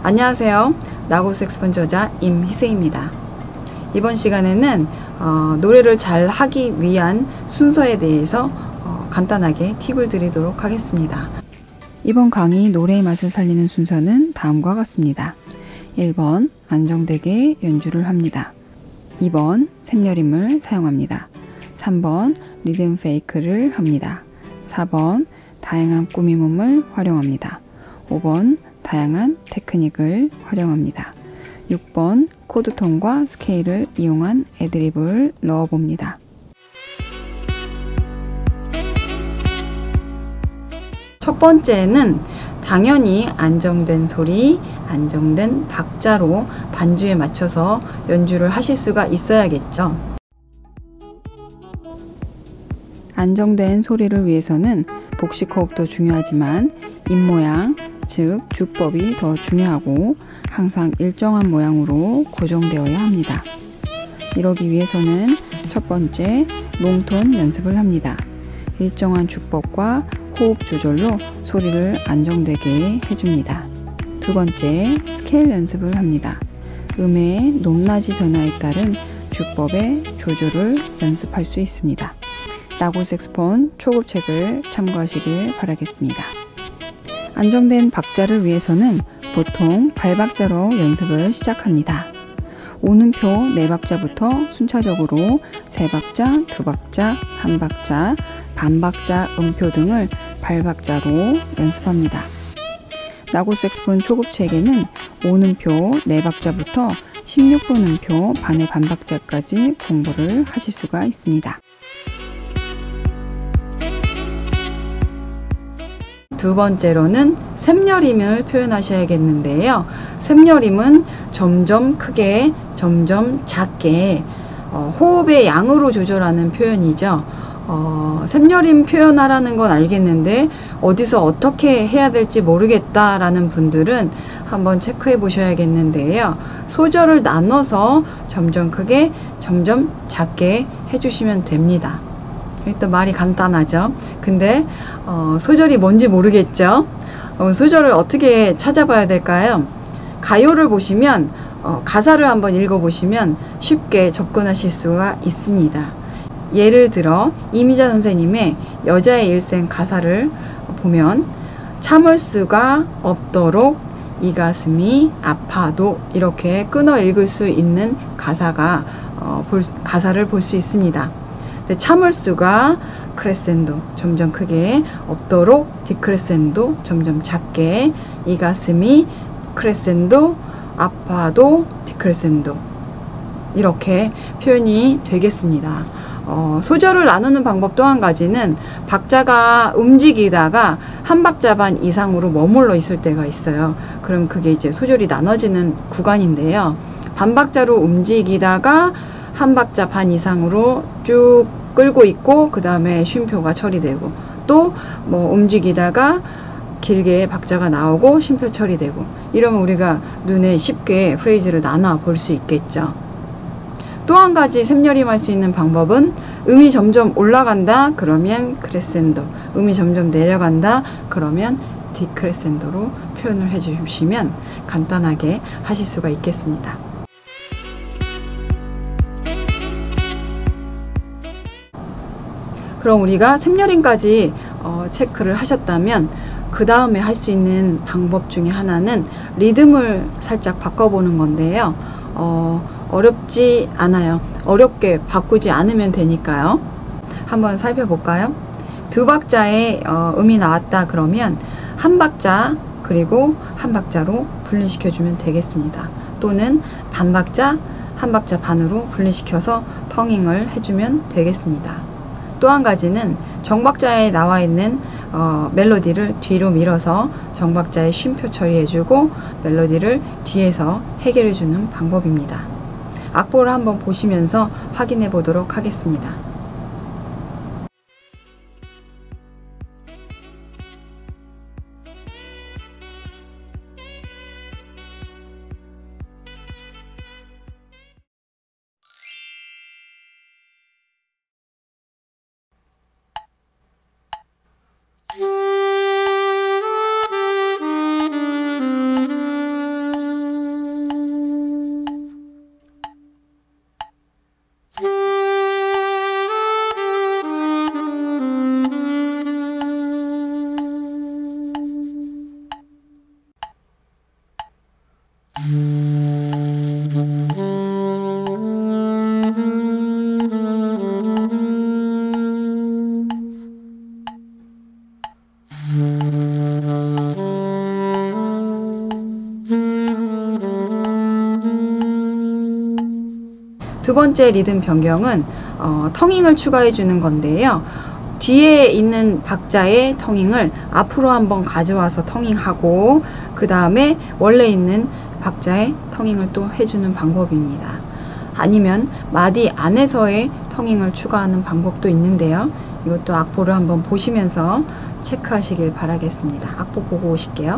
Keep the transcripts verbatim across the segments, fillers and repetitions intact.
안녕하세요. 나고 색소폰 저자 임희승입니다. 이번 시간에는 어, 노래를 잘 하기 위한 순서에 대해서 어, 간단하게 팁을 드리도록 하겠습니다. 이번 강의 노래의 맛을 살리는 순서는 다음과 같습니다. 일 번 안정되게 연주를 합니다. 이 번 샘여림을 사용합니다. 삼 번 리듬 페이크를 합니다. 사 번 다양한 꾸밈음을 활용합니다. 오 번 다양한 테크닉을 활용합니다. 육 번 코드톤과 스케일을 이용한 애드리브를 넣어봅니다. 첫 번째는 당연히 안정된 소리, 안정된 박자로 반주에 맞춰서 연주를 하실 수가 있어야겠죠. 안정된 소리를 위해서는 복식 호흡도 중요하지만 입모양, 즉 주법이 더 중요하고 항상 일정한 모양으로 고정되어야 합니다. 이러기 위해서는 첫 번째 롱톤 연습을 합니다. 일정한 주법과 호흡 조절로 소리를 안정되게 해줍니다. 두 번째 스케일 연습을 합니다. 음의 높낮이 변화에 따른 주법의 조절을 연습할 수 있습니다. 나고 색소폰 초급책을 참고하시길 바라겠습니다. 안정된 박자를 위해서는 보통 발박자로 연습을 시작합니다. 오는표 네 박자부터 순차적으로 세 박자, 두 박자, 한 박자, 반박자, 음표 등을 발박자로 연습합니다. 나고 색소폰 초급책에는 오는표 네 박자부터 십육 분 음표 반의 반박자까지 공부를 하실 수가 있습니다. 두 번째로는 샘여림을 표현하셔야겠는데요. 샘여림은 점점 크게, 점점 작게 어, 호흡의 양으로 조절하는 표현이죠. 어, 샘여림 표현하라는 건 알겠는데 어디서 어떻게 해야 될지 모르겠다라는 분들은 한번 체크해 보셔야겠는데요. 소절을 나눠서 점점 크게, 점점 작게 해주시면 됩니다. 일단 말이 간단하죠. 근데 어, 소절이 뭔지 모르겠죠. 어, 소절을 어떻게 찾아봐야 될까요? 가요를 보시면 어, 가사를 한번 읽어보시면 쉽게 접근하실 수가 있습니다. 예를 들어 이미자 선생님의 여자의 일생 가사를 보면 참을 수가 없도록 이 가슴이 아파도 이렇게 끊어 읽을 수 있는 가사가 어, 볼, 가사를 볼 수 있습니다. 참을 수가 크레센도 점점 크게, 없도록 디크레센도 점점 작게, 이 가슴이 크레센도, 아파도 디크레센도 이렇게 표현이 되겠습니다. 어, 소절을 나누는 방법 또 한 가지는 박자가 움직이다가 한 박자 반 이상으로 머물러 있을 때가 있어요. 그럼 그게 이제 소절이 나눠지는 구간인데요. 반박자로 움직이다가 한 박자 반 이상으로 쭉 끌고 있고 그 다음에 쉼표가 처리되고 또 뭐 움직이다가 길게 박자가 나오고 쉼표 처리되고 이러면 우리가 눈에 쉽게 프레이즈를 나눠 볼 수 있겠죠. 또 한 가지 샘여림 할 수 있는 방법은 음이 점점 올라간다 그러면 크레센도, 음이 점점 내려간다 그러면 디크레센도로 표현을 해 주시면 간단하게 하실 수가 있겠습니다. 그럼 우리가 샘여림까지 어, 체크를 하셨다면 그 다음에 할 수 있는 방법 중에 하나는 리듬을 살짝 바꿔보는 건데요. 어, 어렵지 않아요. 어렵게 바꾸지 않으면 되니까요. 한번 살펴볼까요? 두 박자의 어, 음이 나왔다 그러면 한 박자 그리고 한 박자로 분리시켜주면 되겠습니다. 또는 반 박자, 한 박자 반으로 분리시켜서 텅잉을 해주면 되겠습니다. 또 한 가지는 정박자에 나와 있는 어, 멜로디를 뒤로 밀어서 정박자에 쉼표 처리해주고 멜로디를 뒤에서 해결해주는 방법입니다. 악보를 한번 보시면서 확인해 보도록 하겠습니다. 두 번째 리듬 변경은 어, 텅잉을 추가해 주는 건데요. 뒤에 있는 박자의 텅잉을 앞으로 한번 가져와서 텅잉하고 그 다음에 원래 있는 박자의 텅잉을 또 해주는 방법입니다. 아니면 마디 안에서의 텅잉을 추가하는 방법도 있는데요. 이것도 악보를 한번 보시면서 체크하시길 바라겠습니다. 악보 보고 오실게요.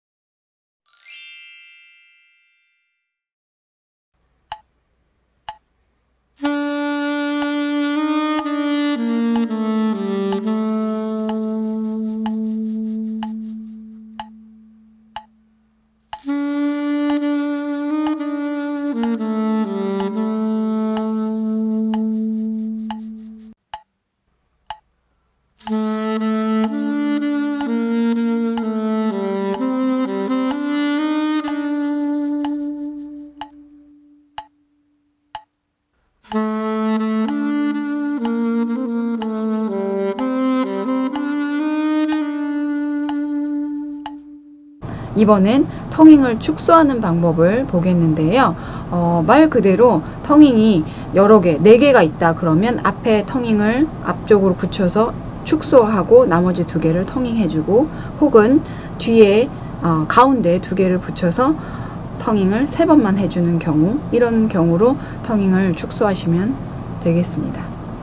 이번엔 텅잉을 축소하는 방법을 보겠는데요. 어, 말 그대로 텅잉이 여러 개, 네 개가 있다 그러면 앞에 텅잉을 앞쪽으로 붙여서 축소하고 나머지 두 개를 텅잉해주고, 혹은 뒤에 어, 가운데 두 개를 붙여서 텅잉을 세 번만 해주는 경우, 이런 경우로 텅잉을 축소하시면 되겠습니다.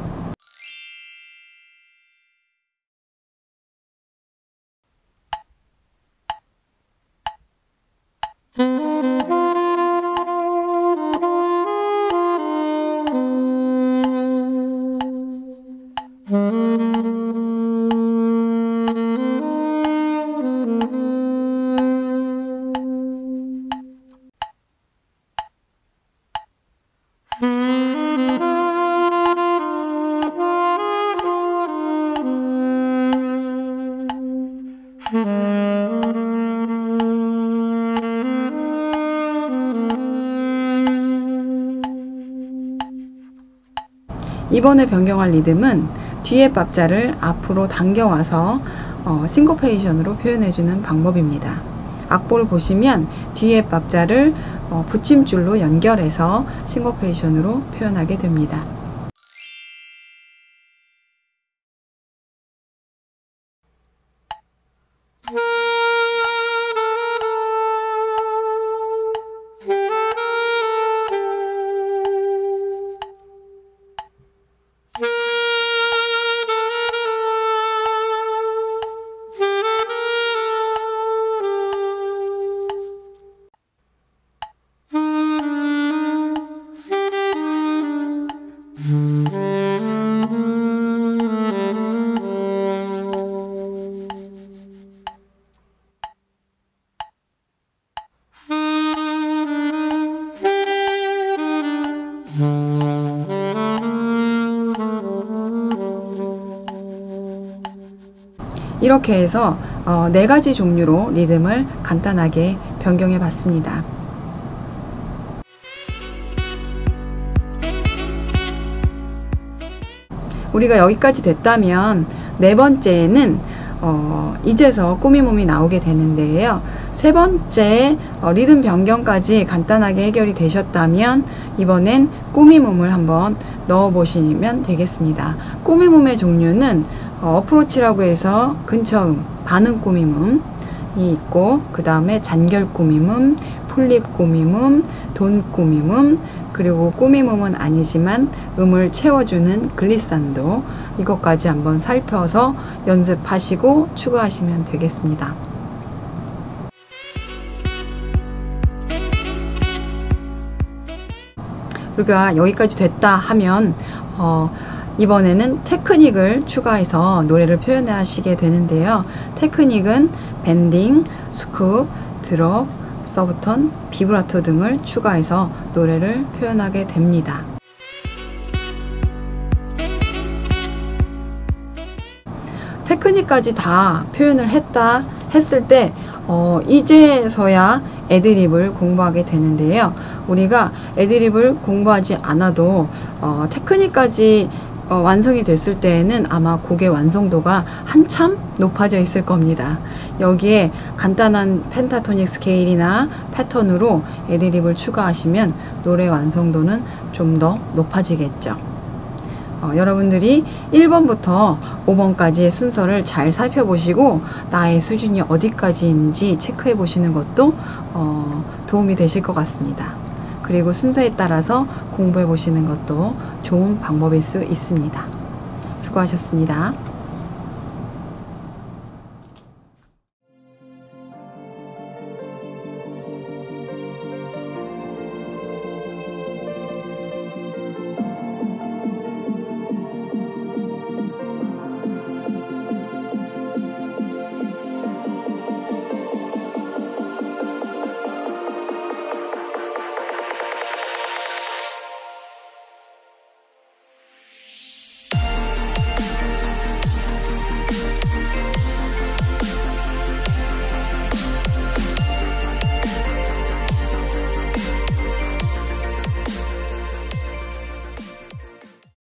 이번에 변경할 리듬은 뒤에 박자를 앞으로 당겨와서 어, 싱코페이션으로 표현해주는 방법입니다. 악보를 보시면 뒤에 박자를 어, 붙임줄로 연결해서 싱코페이션으로 표현하게 됩니다. 이렇게 해서 어, 네 가지 종류로 리듬을 간단하게 변경해 봤습니다. 우리가 여기까지 됐다면 네 번째는 어, 이제서 꾸미몸이 나오게 되는데요. 세 번째 어, 리듬 변경까지 간단하게 해결이 되셨다면 이번엔 꾸미몸을 한번 넣어 보시면 되겠습니다. 꾸미몸의 종류는 어, 어프로치라고 해서 근처음, 반응 꾸미몸이 있고, 그 다음에 잔결 꾸미몸, 폴립 꾸미몸, 돈 꾸미몸, 그리고 꾸미몸은 아니지만 음을 채워주는 글리산도, 이것까지 한번 살펴서 연습하시고 추가하시면 되겠습니다. 우리가 여기까지 됐다 하면 어, 이번에는 테크닉을 추가해서 노래를 표현하시게 되는데요. 테크닉은 밴딩, 스쿱, 드롭, 서브톤, 비브라토 등을 추가해서 노래를 표현하게 됩니다. 테크닉까지 다 표현을 했다 했을 때 어, 이제서야 애드립을 공부하게 되는데요. 우리가 애드립을 공부하지 않아도 어, 테크닉까지 어, 완성이 됐을 때에는 아마 곡의 완성도가 한참 높아져 있을 겁니다. 여기에 간단한 펜타토닉 스케일이나 패턴으로 애드립을 추가하시면 노래 완성도는 좀 더 높아지겠죠. 어, 여러분들이 일 번부터 오 번까지의 순서를 잘 살펴보시고 나의 수준이 어디까지인지 체크해 보시는 것도 어, 도움이 되실 것 같습니다. 그리고 순서에 따라서 공부해 보시는 것도 좋은 방법일 수 있습니다. 수고하셨습니다.